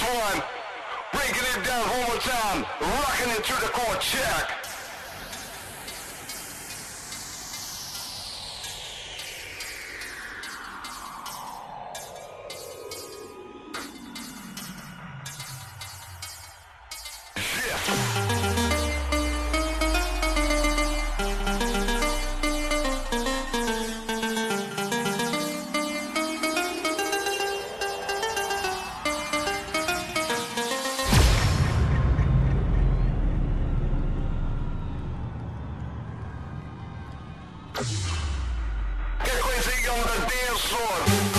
fun. Breaking it down one more time. Rocking it through the chord check. Get crazy on the dance floor.